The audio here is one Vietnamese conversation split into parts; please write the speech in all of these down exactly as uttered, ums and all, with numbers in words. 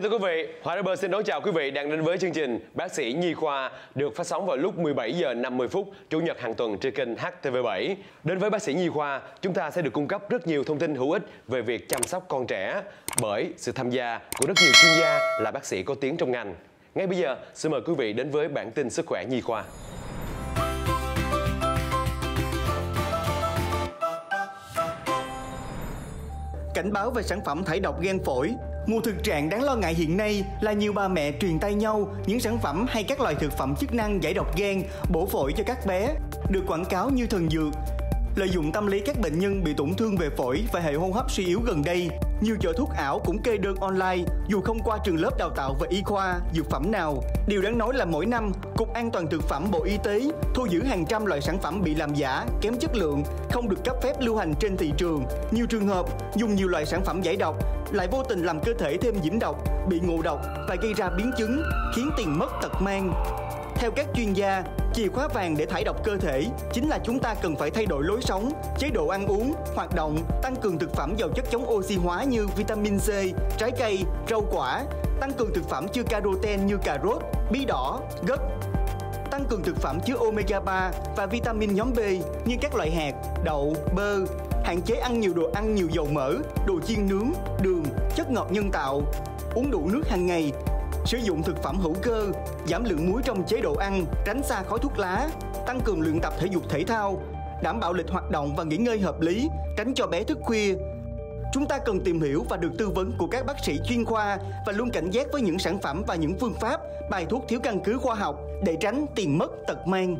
thưa quý vị, Hoa Rapper xin đón chào quý vị đang đến với chương trình Bác sĩ Nhi Khoa được phát sóng vào lúc mười bảy giờ năm mươi phút Chủ nhật hàng tuần trên kênh H T V bảy. Đến với Bác sĩ Nhi Khoa, chúng ta sẽ được cung cấp rất nhiều thông tin hữu ích về việc chăm sóc con trẻ bởi sự tham gia của rất nhiều chuyên gia là bác sĩ có tiếng trong ngành. Ngay bây giờ, xin mời quý vị đến với bản tin sức khỏe Nhi Khoa. Cảnh báo về sản phẩm thải độc gan phổi. Một thực trạng đáng lo ngại hiện nay là nhiều bà mẹ truyền tay nhau những sản phẩm hay các loại thực phẩm chức năng giải độc gan, bổ phổi cho các bé, được quảng cáo như thần dược. Lợi dụng tâm lý các bệnh nhân bị tổn thương về phổi và hệ hô hấp suy yếu gần đây, nhiều chợ thuốc ảo cũng kê đơn online dù không qua trường lớp đào tạo về y khoa, dược phẩm nào. Điều đáng nói là mỗi năm, Cục An toàn Thực phẩm Bộ Y tế thu giữ hàng trăm loại sản phẩm bị làm giả, kém chất lượng, không được cấp phép lưu hành trên thị trường. Nhiều trường hợp dùng nhiều loại sản phẩm giải độc lại vô tình làm cơ thể thêm nhiễm độc, bị ngộ độc và gây ra biến chứng, khiến tiền mất tật mang. Theo các chuyên gia, chìa khóa vàng để thải độc cơ thể chính là chúng ta cần phải thay đổi lối sống, chế độ ăn uống, hoạt động, tăng cường thực phẩm giàu chất chống oxy hóa như vitamin C, trái cây, rau quả, tăng cường thực phẩm chứa caroten như cà rốt, bí đỏ, gấc, tăng cường thực phẩm chứa omega ba và vitamin nhóm B như các loại hạt, đậu, bơ, hạn chế ăn nhiều đồ ăn nhiều dầu mỡ, đồ chiên nướng, đường, chất ngọt nhân tạo, uống đủ nước hàng ngày, sử dụng thực phẩm hữu cơ, giảm lượng muối trong chế độ ăn, tránh xa khói thuốc lá, tăng cường luyện tập thể dục thể thao, đảm bảo lịch hoạt động và nghỉ ngơi hợp lý, tránh cho bé thức khuya. Chúng ta cần tìm hiểu và được tư vấn của các bác sĩ chuyên khoa và luôn cảnh giác với những sản phẩm và những phương pháp, bài thuốc thiếu căn cứ khoa học để tránh tiền mất tật mang.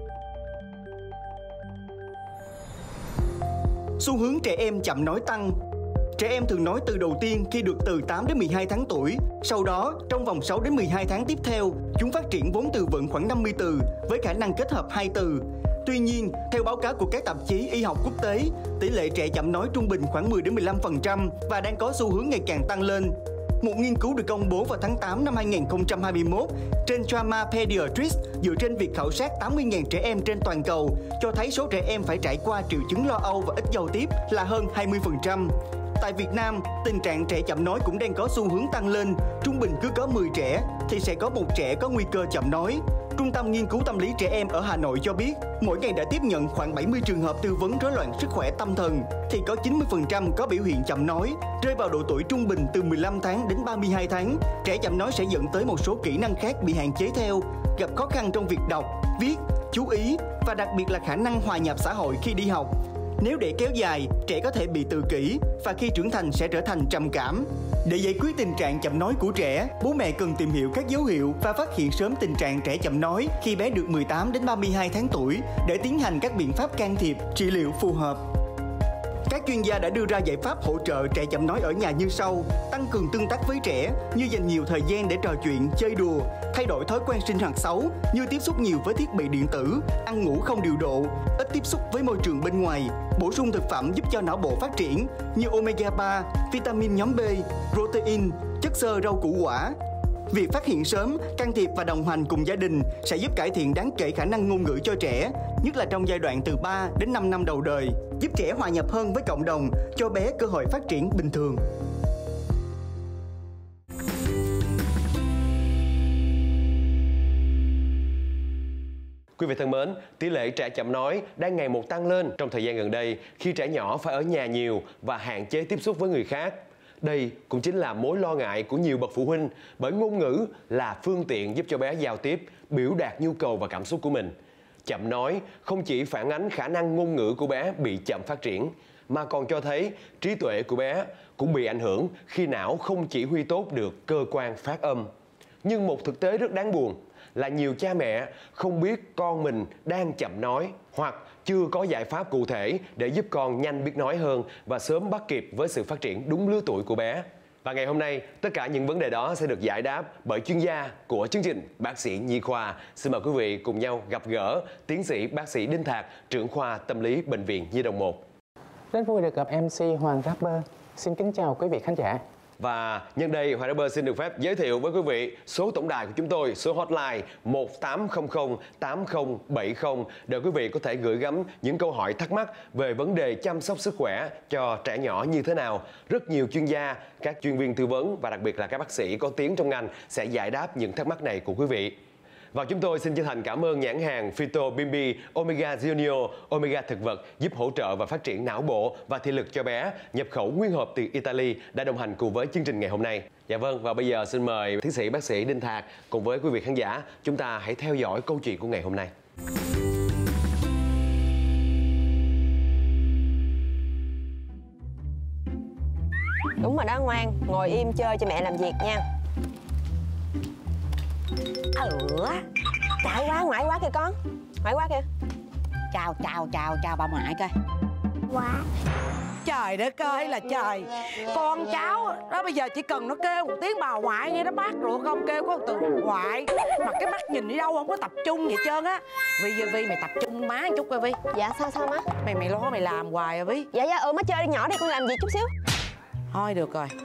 Xu hướng trẻ em chậm nói tăng. Trẻ em thường nói từ đầu tiên khi được từ tám đến mười hai tháng tuổi. Sau đó, trong vòng sáu đến mười hai tháng tiếp theo, chúng phát triển vốn từ vựng khoảng năm mươi từ với khả năng kết hợp hai từ. Tuy nhiên, theo báo cáo của các tạp chí y học quốc tế, tỷ lệ trẻ chậm nói trung bình khoảng mười đến mười lăm phần trăm và đang có xu hướng ngày càng tăng lên. Một nghiên cứu được công bố vào tháng tám năm hai nghìn không trăm hai mươi mốt trên JAMA Pediatrics dựa trên việc khảo sát tám mươi nghìn trẻ em trên toàn cầu cho thấy số trẻ em phải trải qua triệu chứng lo âu và ít giao tiếp là hơn hai mươi phần trăm. Tại Việt Nam, tình trạng trẻ chậm nói cũng đang có xu hướng tăng lên. Trung bình cứ có mười trẻ thì sẽ có một trẻ có nguy cơ chậm nói. Trung tâm Nghiên cứu Tâm lý Trẻ Em ở Hà Nội cho biết, mỗi ngày đã tiếp nhận khoảng bảy mươi trường hợp tư vấn rối loạn sức khỏe tâm thần, thì có chín mươi phần trăm có biểu hiện chậm nói, rơi vào độ tuổi trung bình từ mười lăm tháng đến ba mươi hai tháng. Trẻ chậm nói sẽ dẫn tới một số kỹ năng khác bị hạn chế theo, gặp khó khăn trong việc đọc, viết, chú ý và đặc biệt là khả năng hòa nhập xã hội khi đi học. Nếu để kéo dài, trẻ có thể bị tự kỷ và khi trưởng thành sẽ trở thành trầm cảm. Để giải quyết tình trạng chậm nói của trẻ, bố mẹ cần tìm hiểu các dấu hiệu và phát hiện sớm tình trạng trẻ chậm nói khi bé được mười tám đến ba mươi hai tháng tuổi để tiến hành các biện pháp can thiệp, trị liệu phù hợp. Các chuyên gia đã đưa ra giải pháp hỗ trợ trẻ chậm nói ở nhà như sau: tăng cường tương tác với trẻ như dành nhiều thời gian để trò chuyện, chơi đùa, thay đổi thói quen sinh hoạt xấu như tiếp xúc nhiều với thiết bị điện tử, ăn ngủ không điều độ, ít tiếp xúc với môi trường bên ngoài, bổ sung thực phẩm giúp cho não bộ phát triển như omega ba, vitamin nhóm B, protein, chất xơ rau củ quả. Việc phát hiện sớm, can thiệp và đồng hành cùng gia đình sẽ giúp cải thiện đáng kể khả năng ngôn ngữ cho trẻ, nhất là trong giai đoạn từ ba đến năm năm đầu đời, giúp trẻ hòa nhập hơn với cộng đồng, cho bé cơ hội phát triển bình thường. Quý vị thân mến, tỷ lệ trẻ chậm nói đang ngày một tăng lên trong thời gian gần đây khi trẻ nhỏ phải ở nhà nhiều và hạn chế tiếp xúc với người khác. Đây cũng chính là mối lo ngại của nhiều bậc phụ huynh bởi ngôn ngữ là phương tiện giúp cho bé giao tiếp, biểu đạt nhu cầu và cảm xúc của mình. Chậm nói không chỉ phản ánh khả năng ngôn ngữ của bé bị chậm phát triển, mà còn cho thấy trí tuệ của bé cũng bị ảnh hưởng khi não không chỉ huy tốt được cơ quan phát âm. Nhưng một thực tế rất đáng buồn là nhiều cha mẹ không biết con mình đang chậm nói hoặc chưa có giải pháp cụ thể để giúp con nhanh biết nói hơn và sớm bắt kịp với sự phát triển đúng lứa tuổi của bé. Và ngày hôm nay, tất cả những vấn đề đó sẽ được giải đáp bởi chuyên gia của chương trình Bác sĩ Nhi Khoa. Xin mời quý vị cùng nhau gặp gỡ tiến sĩ bác sĩ Đinh Thạc, trưởng khoa tâm lý Bệnh viện Nhi đồng một. Rất vui được gặp em xê Hoàng Rapper. Xin kính chào quý vị khán giả. Và nhân đây Hoàng Rapper xin được phép giới thiệu với quý vị số tổng đài của chúng tôi, số hotline một tám không không tám không bảy không để quý vị có thể gửi gắm những câu hỏi thắc mắc về vấn đề chăm sóc sức khỏe cho trẻ nhỏ như thế nào. Rất nhiều chuyên gia, các chuyên viên tư vấn và đặc biệt là các bác sĩ có tiếng trong ngành sẽ giải đáp những thắc mắc này của quý vị. Và chúng tôi xin chân thành cảm ơn nhãn hàng Phyto Bimbi Omega Junior, Omega thực vật giúp hỗ trợ và phát triển não bộ và thị lực cho bé, nhập khẩu nguyên hộp từ Italy đã đồng hành cùng với chương trình ngày hôm nay. Dạ vâng, và bây giờ xin mời tiến sĩ bác sĩ Đinh Thạc cùng với quý vị khán giả, chúng ta hãy theo dõi câu chuyện của ngày hôm nay. Đúng rồi đó, ngoan, ngồi im chơi cho mẹ làm việc nha. Ừ, chạy quá, ngoại quá kìa con. Ngoại quá kìa. Chào, chào, chào, chào bà ngoại coi. Quá. Trời đất ơi là trời. Con cháu đó bây giờ chỉ cần nó kêu một tiếng bà ngoại nghe nó bát ruột không, kêu có một từ ngoại mà cái mắt nhìn đi đâu không có tập trung vậy trơn á. Vi Vi Vi mày tập trung má một chút coi Vi. Dạ sao sao má? Mày mày lo mày làm hoài rồi Vi. Dạ dạ ừ má chơi đi nhỏ đi, con làm việc chút xíu. Thôi được rồi.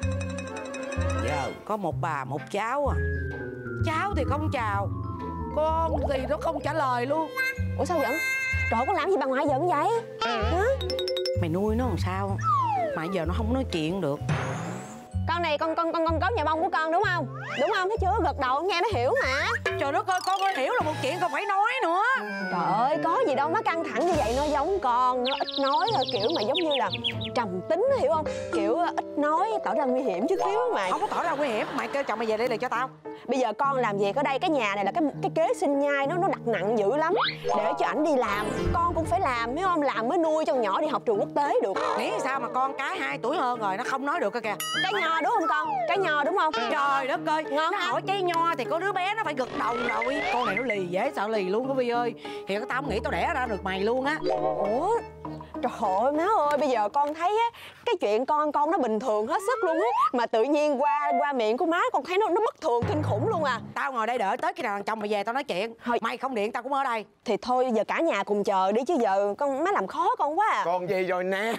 Giờ có một bà một cháu à. Cháu thì không chào, con thì nó không trả lời luôn. Ủa sao giận? Trời, con làm gì bà ngoại giận vậy? Hả? Mày nuôi nó làm sao mà giờ nó không nói chuyện được? Con này con con con con cóc nhà bông của con đúng không? Đúng không? Thấy chưa? Gật đầu nghe nó hiểu mà. Trời đất ơi, con hiểu là một chuyện còn phải nói nữa. Trời ơi, có gì đâu má căng thẳng như vậy, nó giống con, nó ít nói thôi, kiểu mà giống như là trầm tính, hiểu không? Kiểu ít nói tỏ ra nguy hiểm chút xíu mày. Không có tỏ ra nguy hiểm, mày kêu chồng mày về đây liền cho tao. Bây giờ con làm việc ở đây, cái nhà này là cái cái kế sinh nhai nó nó đặt nặng dữ lắm. Để cho ảnh đi làm, con cũng phải làm, hiểu không? Làm mới nuôi cho con nhỏ đi học trường quốc tế được. Nghĩ sao mà con cái hai tuổi hơn rồi nó không nói được cơ kìa. Trái nho đúng không con? Trái nho đúng không? Trời đất ơi, ngon nó hả? hỏi trái nho thì có đứa bé nó phải gật đầu rồi. Con này nó lì dễ sợ lì luôn đó Vi ơi. Thì tao không nghĩ tao đẻ ra được mày luôn á. Ủa? Trời ơi má ơi, bây giờ con thấy á, cái chuyện con con nó bình thường hết sức luôn á, mà tự nhiên qua qua miệng của má con thấy nó nó bất thường kinh khủng luôn à. Tao ngồi đây đợi tới khi nào thằng chồng mày về tao nói chuyện. Thôi. Mày không điện tao cũng ở đây. Thì thôi giờ cả nhà cùng chờ đi chứ giờ con má làm khó con quá à. Con gì rồi nè.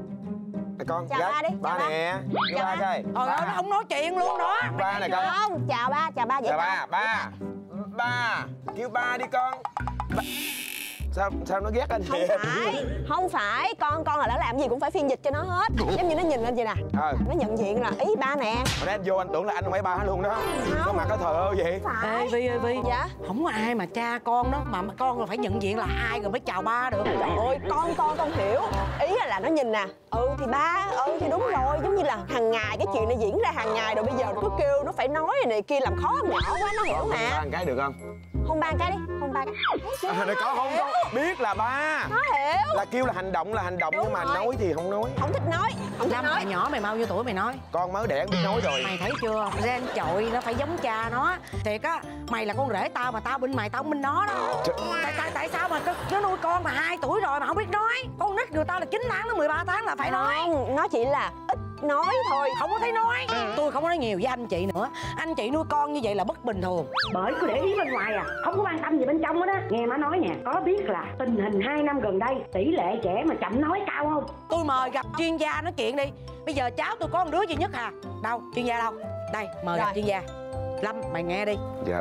Nè con, Chào gái, ba đi, ba chào ba. nè. Vô Chào ba ba. chơi. Ờ nó không nói chuyện luôn đó. Ba nè con. Không, chào ba, chào ba vậy. Chào ba, ba. Ba, kêu ba đi con. Ba. Sao sao nó ghét anh Không vậy? phải, không phải, con con là nó làm gì cũng phải phiên dịch cho nó hết. Giống như nó nhìn lên vậy nè, Ờ. nó nhận diện là ý ba nè. Hồi nãy anh vô anh tưởng là anh không phải ba luôn đó. Có mặt có thờ ơ vậy? Phải. Ê Vi ơi Vi. Dạ. Không có ai mà cha con đó mà con là phải nhận diện là ai rồi mới chào ba được. Trời ơi, con con con hiểu. Ý là, là nó nhìn nè. Ừ thì ba, ừ thì đúng rồi. Giống như là hàng ngày cái chuyện này diễn ra hàng ngày rồi bây giờ nó cứ kêu nó phải nói này kia làm khó con nhỏ quá, nó hiểu Ba mà. một cái được không? Hôn ba cái đi, hôn ba cái. À, này có không con? Biết là ba. Nó hiểu. Là kêu là hành động là hành động Đúng nhưng mà rồi. nói thì không nói. Không thích nói, không thích Năm nói. mày nhỏ mày bao nhiêu tuổi mày nói? Con mới đẻ biết nói rồi. Mày thấy chưa? Gen chọi nó phải giống cha nó. Thiệt á, mày là con rể tao mà tao bên mày tao không bên nó đó. Trời. Tại tại tại sao mà nó nuôi con mà hai tuổi rồi mà không biết nói? Con nít người ta là chín tháng đến mười ba tháng là phải nói. Không, nó chỉ là ít nói thôi. Không có thấy nói. Tôi không có nói nhiều với anh chị nữa. Anh chị nuôi con như vậy là bất bình thường. Bởi cứ để ý bên ngoài à, không có quan tâm gì bên trong hết á. Nghe má nói nè, có biết là tình hình hai năm gần đây tỷ lệ trẻ mà chậm nói cao không? Tôi mời gặp chuyên gia nói chuyện đi. Bây giờ cháu tôi có một đứa duy nhất à. Đâu, chuyên gia đâu? Đây, mời Rồi. gặp chuyên gia. Lâm, mày nghe đi. Dạ.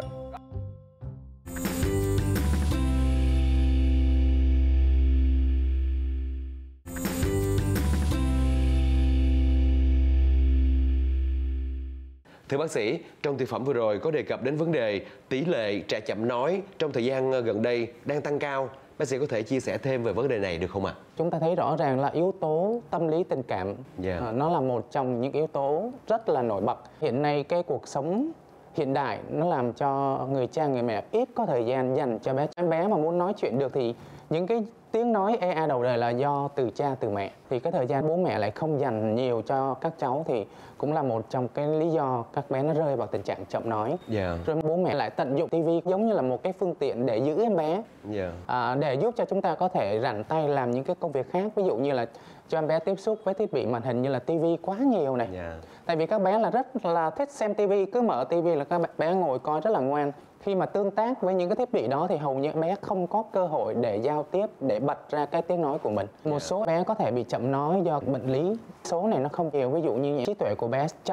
Thưa bác sĩ, trong thực phẩm vừa rồi có đề cập đến vấn đề tỷ lệ trẻ chậm nói trong thời gian gần đây đang tăng cao. Bác sĩ có thể chia sẻ thêm về vấn đề này được không ạ? Chúng ta thấy rõ ràng là yếu tố tâm lý tình cảm, Dạ. ờ, nó là một trong những yếu tố rất là nổi bật. Hiện nay cái cuộc sống hiện đại nó làm cho người cha người mẹ ít có thời gian dành cho bé. Em bé mà muốn nói chuyện được thì những cái tiếng nói e a đầu đời là do từ cha từ mẹ. Thì cái thời gian bố mẹ lại không dành nhiều cho các cháu thì cũng là một trong cái lý do các bé nó rơi vào tình trạng chậm nói. Dạ. Rồi bố mẹ lại tận dụng tivi giống như là một cái phương tiện để giữ em bé. Dạ. À, để giúp cho chúng ta có thể rảnh tay làm những cái công việc khác, ví dụ như là cho em bé tiếp xúc với thiết bị màn hình như là tivi quá nhiều này. Dạ. Tại vì các bé là rất là thích xem tivi, cứ mở tivi là các bé ngồi coi rất là ngoan. Khi mà tương tác với những cái thiết bị đó thì hầu như bé không có cơ hội để giao tiếp, để bật ra cái tiếng nói của mình. Một số bé có thể bị chậm nói do bệnh lý. Số này nó không nhiều, ví dụ như trí tuệ của bé chậm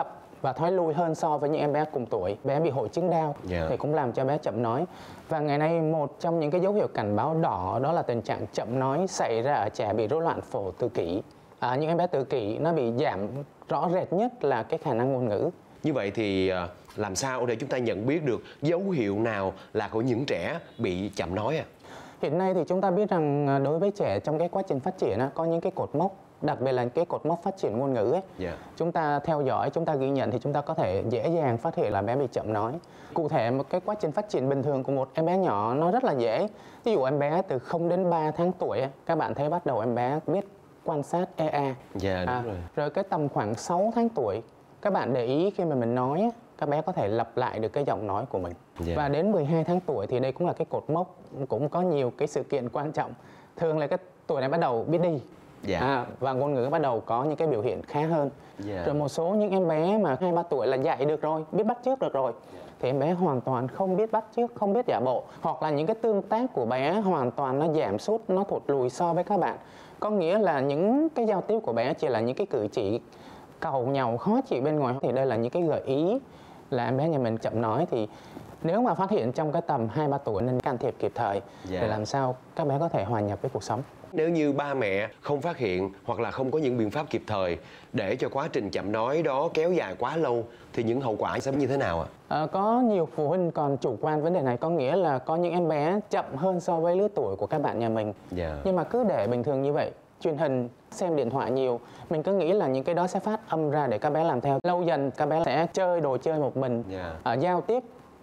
và thoái lui hơn so với những em bé cùng tuổi. Bé bị hội chứng Down Yeah. thì cũng làm cho bé chậm nói. Và ngày nay một trong những cái dấu hiệu cảnh báo đỏ đó là tình trạng chậm nói xảy ra ở trẻ bị rối loạn phổ tự kỷ. À, những em bé tự kỷ nó bị giảm rõ rệt nhất là cái khả năng ngôn ngữ. Như vậy thì à, làm sao để chúng ta nhận biết được dấu hiệu nào là của những trẻ bị chậm nói à? Hiện nay thì chúng ta biết rằng à, đối với trẻ trong cái quá trình phát triển á, có những cái cột mốc, đặc biệt là cái cột mốc phát triển ngôn ngữ ấy. Yeah. Chúng ta theo dõi, chúng ta ghi nhận thì chúng ta có thể dễ dàng phát hiện là bé bị chậm nói. Cụ thể một cái quá trình phát triển bình thường của một em bé nhỏ nó rất là dễ. Ví dụ em bé từ không đến ba tháng tuổi ấy, các bạn thấy bắt đầu em bé biết quan sát e a. Dạ, đúng à, rồi. Rồi cái tầm khoảng sáu tháng tuổi, các bạn để ý khi mà mình nói á, các bé có thể lặp lại được cái giọng nói của mình. Dạ. Và đến mười hai tháng tuổi thì đây cũng là cái cột mốc, cũng có nhiều cái sự kiện quan trọng. Thường là cái tuổi này bắt đầu biết đi. Dạ. À, và ngôn ngữ bắt đầu có những cái biểu hiện khá hơn. Dạ. Rồi một số những em bé mà hai ba tuổi là dạy được rồi, biết bắt chước được rồi, thì em bé hoàn toàn không biết bắt chước, không biết giả bộ, hoặc là những cái tương tác của bé hoàn toàn nó giảm sút, nó thụt lùi so với các bạn. Có nghĩa là những cái giao tiếp của bé chỉ là những cái cử chỉ cầu nhàu khó chịu bên ngoài. Thì đây là những cái gợi ý là em bé nhà mình chậm nói. Thì nếu mà phát hiện trong cái tầm hai ba tuổi nên can thiệp kịp thời. Dạ. Để làm sao các bé có thể hòa nhập với cuộc sống. Nếu như ba mẹ không phát hiện hoặc là không có những biện pháp kịp thời để cho quá trình chậm nói đó kéo dài quá lâu thì những hậu quả sẽ như thế nào ạ? À, có nhiều phụ huynh còn chủ quan vấn đề này, có nghĩa là có những em bé chậm hơn so với lứa tuổi của các bạn nhà mình. Dạ. Nhưng mà cứ để bình thường như vậy, truyền hình, xem điện thoại nhiều, mình cứ nghĩ là những cái đó sẽ phát âm ra để các bé làm theo. Lâu dần các bé sẽ chơi đồ chơi một mình, Dạ. à, giao tiếp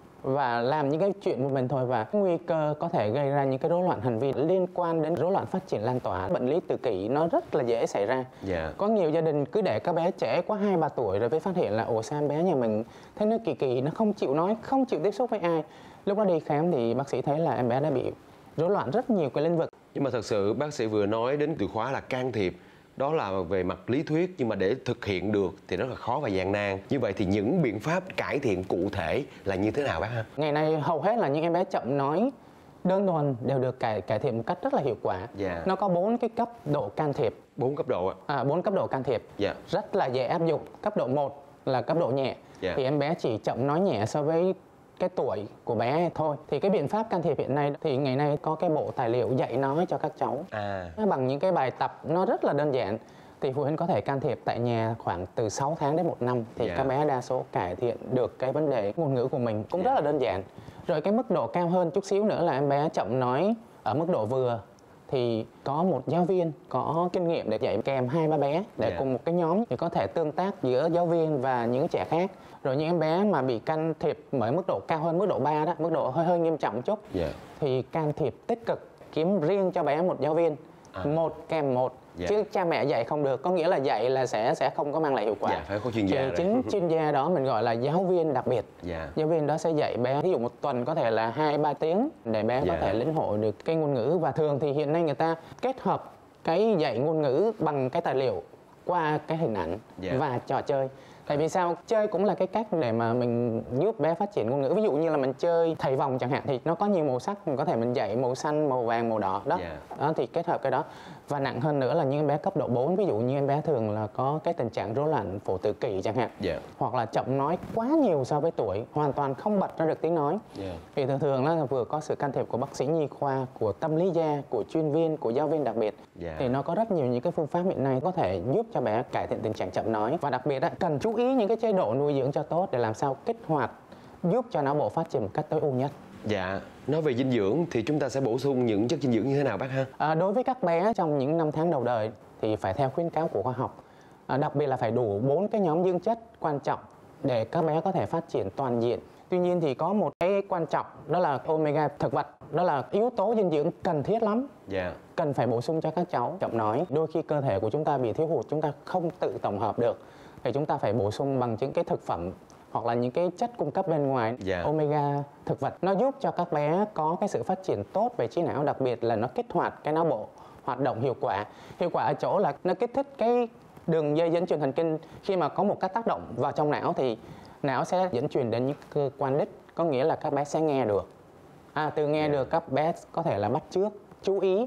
và làm những cái chuyện của mình thôi, và nguy cơ có thể gây ra những cái rối loạn hành vi liên quan đến rối loạn phát triển lan tỏa. Bệnh lý tự kỷ nó rất là dễ xảy ra. Dạ. Có nhiều gia đình cứ để các bé trẻ quá hai ba tuổi rồi mới phát hiện là ồ sao em bé nhà mình thấy nó kỳ kỳ, nó không chịu nói, không chịu tiếp xúc với ai. Lúc đó đi khám thì bác sĩ thấy là em bé đã bị rối loạn rất nhiều cái lĩnh vực. Nhưng mà thật sự bác sĩ vừa nói đến từ khóa là can thiệp, đó là về mặt lý thuyết, nhưng mà để thực hiện được thì rất là khó và gian nan. Như vậy thì những biện pháp cải thiện cụ thể là như thế nào bác ha? Ngày nay hầu hết là những em bé chậm nói đơn thuần đều được cải cải thiện một cách rất là hiệu quả. Dạ. Nó có bốn cái cấp độ can thiệp, Bốn cấp độ ạ. à, bốn cấp độ can thiệp. Dạ. Rất là dễ áp dụng. Cấp độ một là cấp độ nhẹ. Dạ. Thì em bé chỉ chậm nói nhẹ so với cái tuổi của bé thôi. Thì cái biện pháp can thiệp hiện nay thì ngày nay có cái bộ tài liệu dạy nói cho các cháu. À. Bằng những cái bài tập nó rất là đơn giản. Thì phụ huynh có thể can thiệp tại nhà khoảng từ sáu tháng đến một năm. Thì Dạ. các bé đa số cải thiện được cái vấn đề ngôn ngữ của mình cũng Dạ. rất là đơn giản. Rồi cái mức độ cao hơn chút xíu nữa là em bé chậm nói ở mức độ vừa. Thì có một giáo viên có kinh nghiệm để dạy kèm hai ba bé để Dạ. cùng một cái nhóm thì có thể tương tác giữa giáo viên và những trẻ khác. Rồi những em bé mà bị can thiệp ở mức độ cao hơn mức độ ba đó, mức độ hơi hơi nghiêm trọng chút, Dạ. thì can thiệp tích cực, kiếm riêng cho bé một giáo viên, À. một kèm một. Dạ. Chứ cha mẹ dạy không được, có nghĩa là dạy là sẽ sẽ không có mang lại hiệu quả. Dạ, phải có chuyên gia Thì rồi. chính chuyên gia đó mình gọi là giáo viên đặc biệt. Dạ. Giáo viên đó sẽ dạy bé ví dụ một tuần có thể là hai ba tiếng để bé Dạ. có thể lĩnh hội được cái ngôn ngữ. Và thường thì hiện nay người ta kết hợp cái dạy ngôn ngữ bằng cái tài liệu qua cái hình ảnh Dạ. và trò chơi. Tại vì sao? Chơi cũng là cái cách để mà mình giúp bé phát triển ngôn ngữ. Ví dụ như là mình chơi thầy vòng chẳng hạn, thì nó có nhiều màu sắc, mình có thể mình dạy màu xanh, màu vàng, màu đỏ đó. Dạ. Đó thì kết hợp cái đó. Và nặng hơn nữa là những em bé cấp độ bốn, ví dụ như em bé thường là có cái tình trạng rối loạn phổ tự kỷ chẳng hạn. Dạ. Hoặc là chậm nói quá nhiều so với tuổi, hoàn toàn không bật ra được tiếng nói. Dạ. Thì thường thường là vừa có sự can thiệp của bác sĩ nhi khoa, của tâm lý gia, của chuyên viên, của giáo viên đặc biệt. Dạ. Thì nó có rất nhiều những cái phương pháp hiện nay có thể giúp cho bé cải thiện tình trạng chậm nói. Và đặc biệt á, cần chú ý những cái chế độ nuôi dưỡng cho tốt để làm sao kích hoạt, giúp cho não bộ phát triển một cách tối ưu nhất. Dạ. Nói về dinh dưỡng thì chúng ta sẽ bổ sung những chất dinh dưỡng như thế nào bác ha? À, đối với các bé trong những năm tháng đầu đời thì phải theo khuyến cáo của khoa học. À, đặc biệt là phải đủ bốn cái nhóm dưỡng chất quan trọng để các bé có thể phát triển toàn diện. Tuy nhiên thì có một cái quan trọng đó là omega thực vật, đó là yếu tố dinh dưỡng cần thiết lắm. Dạ. Cần phải bổ sung cho các cháu chậm nói. Đôi khi cơ thể của chúng ta bị thiếu hụt, chúng ta không tự tổng hợp được, thì chúng ta phải bổ sung bằng những cái thực phẩm hoặc là những cái chất cung cấp bên ngoài. Dạ. Omega thực vật nó giúp cho các bé có cái sự phát triển tốt về trí não, đặc biệt là nó kích hoạt cái não bộ hoạt động hiệu quả. Hiệu quả ở chỗ là nó kích thích cái đường dây dẫn truyền thần kinh. Khi mà có một cái tác động vào trong não thì não sẽ dẫn truyền đến những cơ quan đích, có nghĩa là các bé sẽ nghe được. À, từ nghe được các bé có thể là bắt chước, chú ý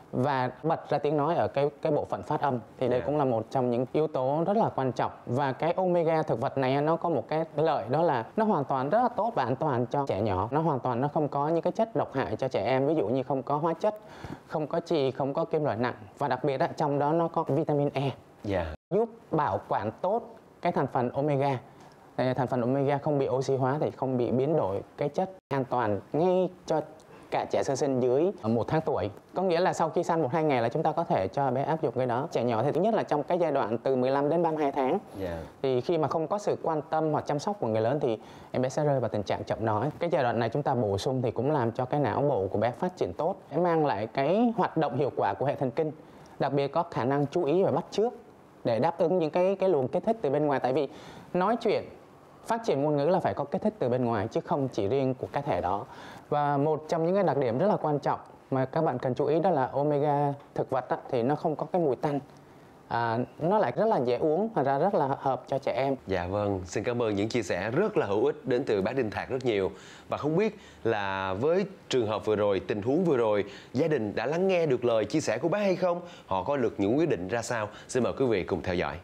và bật ra tiếng nói ở cái cái bộ phận phát âm, thì đây Yeah. cũng là một trong những yếu tố rất là quan trọng. Và cái omega thực vật này nó có một cái lợi, đó là nó hoàn toàn rất là tốt và an toàn cho trẻ nhỏ. Nó hoàn toàn nó không có những cái chất độc hại cho trẻ em, ví dụ như không có hóa chất, không có chì, không có kim loại nặng, và đặc biệt á, trong đó nó có vitamin E, Dạ. giúp bảo quản tốt cái thành phần omega. Ờ, thành phần omega không bị oxy hóa thì không bị biến đổi cái chất, an toàn ngay cho cả trẻ sơ sinh dưới một tháng tuổi. Có nghĩa là sau khi sanh một hai ngày là chúng ta có thể cho bé áp dụng cái đó. Trẻ nhỏ thì thứ nhất là trong cái giai đoạn từ mười lăm đến ba mươi hai tháng, Dạ. thì khi mà không có sự quan tâm hoặc chăm sóc của người lớn thì em bé sẽ rơi vào tình trạng chậm nói. Cái giai đoạn này chúng ta bổ sung thì cũng làm cho cái não bộ của bé phát triển tốt, để mang lại cái hoạt động hiệu quả của hệ thần kinh, đặc biệt có khả năng chú ý và bắt chước để đáp ứng những cái cái luồng kích thích từ bên ngoài. Tại vì nói chuyện, phát triển ngôn ngữ là phải có kích thích từ bên ngoài chứ không chỉ riêng của cái thể đó. Và một trong những cái đặc điểm rất là quan trọng mà các bạn cần chú ý đó là omega thực vật á, thì nó không có cái mùi tanh, à, nó lại rất là dễ uống và ra rất là hợp cho trẻ em. Dạ vâng, xin cảm ơn những chia sẻ rất là hữu ích đến từ bác Đinh Thạc rất nhiều. Và không biết là với trường hợp vừa rồi, tình huống vừa rồi, gia đình đã lắng nghe được lời chia sẻ của bác hay không? Họ có được những quyết định ra sao? Xin mời quý vị cùng theo dõi.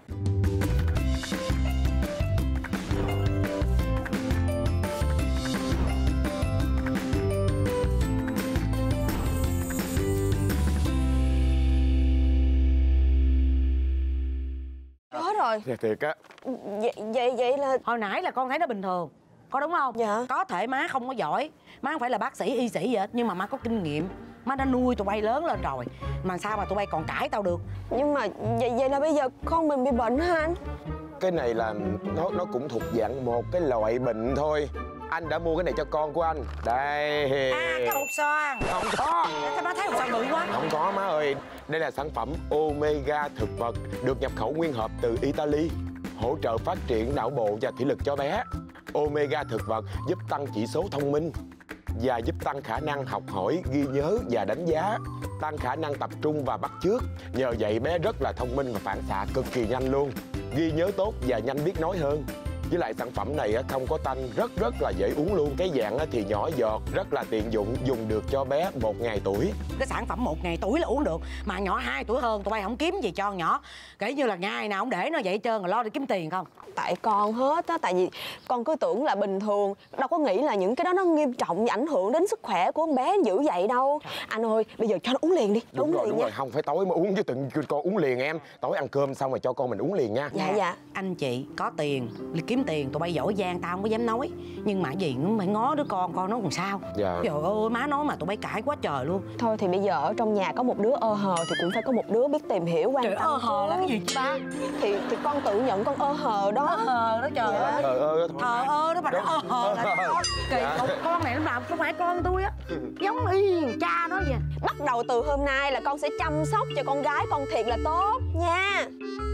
Có rồi. Thiệt thiệt á. Vậy, vậy vậy là Hồi nãy là con thấy nó bình thường, có đúng không? Dạ. Có thể má không có giỏi, má không phải là bác sĩ y sĩ gì hết, nhưng mà má có kinh nghiệm. Má đã nuôi tụi bay lớn lên rồi, mà sao mà tụi bay còn cãi tao được? nhưng mà vậy vậy là bây giờ con mình bị bệnh hả anh? Cái này là nó nó cũng thuộc dạng một cái loại bệnh thôi. Anh đã mua cái này cho con của anh. Đây. À, cái hột xoàn. Không có. Sao má thấy hột xoàn bự quá? Không có má ơi. Đây là sản phẩm omega thực vật được nhập khẩu nguyên hộp từ Italy, hỗ trợ phát triển não bộ và thị lực cho bé. Omega thực vật giúp tăng chỉ số thông minh và giúp tăng khả năng học hỏi, ghi nhớ và đánh giá, tăng khả năng tập trung và bắt chước. Nhờ vậy bé rất là thông minh và phản xạ cực kỳ nhanh luôn, ghi nhớ tốt và nhanh biết nói hơn. Với lại sản phẩm này không có tanh, rất rất là dễ uống luôn. Cái dạng thì nhỏ giọt, rất là tiện dụng, dùng được cho bé một ngày tuổi. Cái sản phẩm một ngày tuổi là uống được, mà nhỏ hai tuổi hơn tụi bay không kiếm gì cho nhỏ, kể như là ngày nào không để nó vậy hết trơn, rồi lo đi kiếm tiền không? Tại con hết á, tại vì con cứ tưởng là bình thường, đâu có nghĩ là những cái đó nó nghiêm trọng và ảnh hưởng đến sức khỏe của con bé dữ vậy đâu. Anh ơi, bây giờ cho nó uống liền đi. Đúng uống rồi, liền đúng nha. rồi, không phải tối mà uống chứ từng con uống liền em. Tối ăn cơm xong rồi cho con mình uống liền nha. Dạ dạ. Anh chị có tiền, đi kiếm tiền, tụi bay giỏi giang tao không có dám nói. Nhưng mà gì cũng phải ngó đứa con, con nó còn sao. Dạ. Trời ơi, má nói mà tụi bay cãi quá trời luôn. Thôi thì bây giờ ở trong nhà có một đứa ơ hờ thì cũng phải có một đứa biết tìm hiểu, quan Trời tâm. ơ hờ là cái gì chứ ba? Thì thì con tự nhận con ơ hờ đó. Ơ hờ đó trời ơi. Thờ ơ thôi. Thờ ơ đó mà nó ơ hờ là con. Kỳ cục, con này lúc nào không phải con tôi á. Giống y cha nó vậy. Bắt đầu từ hôm nay là con sẽ chăm sóc cho con gái con thiệt là tốt nha.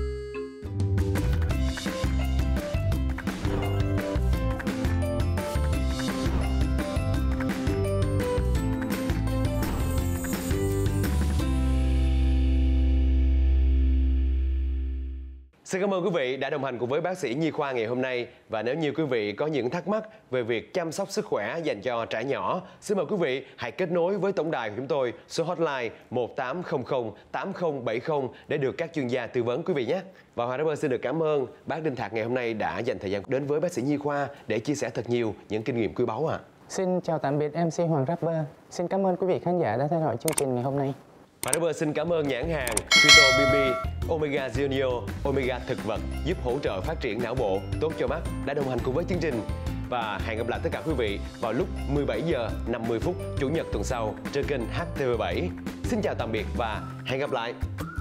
Xin cảm ơn quý vị đã đồng hành cùng với bác sĩ nhi khoa ngày hôm nay. Và nếu như quý vị có những thắc mắc về việc chăm sóc sức khỏe dành cho trẻ nhỏ, xin mời quý vị hãy kết nối với tổng đài của chúng tôi số hotline một tám không không tám không bảy không để được các chuyên gia tư vấn quý vị nhé. Và Hoàng Rapper xin được cảm ơn bác Đinh Thạc ngày hôm nay đã dành thời gian đến với bác sĩ nhi khoa để chia sẻ thật nhiều những kinh nghiệm quý báu ạ. À. Xin chào tạm biệt em xê Hoàng Rapper. Xin cảm ơn quý vị khán giả đã theo dõi chương trình ngày hôm nay. Hoàng Rapper xin cảm ơn nhãn hàng Phyto bê bê Omega Junior Omega thực vật giúp hỗ trợ phát triển não bộ tốt cho mắt đã đồng hành cùng với chương trình. Và hẹn gặp lại tất cả quý vị vào lúc mười bảy giờ năm mươi phút Chủ nhật tuần sau trên kênh hát tê vê bảy. Xin chào tạm biệt và hẹn gặp lại.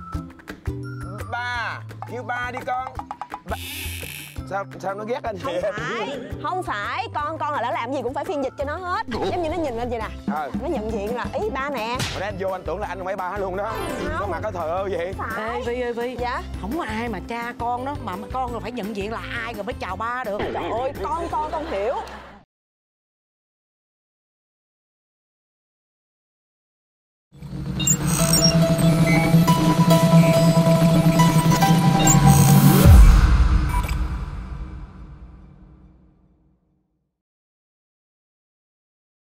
Ba, kêu ba đi con. Ba. Sao sao nó ghét anh Không vậy? phải, không phải, con con là đã làm gì cũng phải phiên dịch cho nó hết. Giống như nó nhìn lên vậy nè, Ờ. nó nhận diện là ý ba nè. Hồi nãy anh vô anh tưởng là anh mấy ba luôn đó. Có mặt có thờ ơ vậy. Ê Vi ơi Vi. Dạ. Không có ai mà cha con đó, mà con là phải nhận diện là ai rồi mới chào ba được. Trời ơi, con con con hiểu.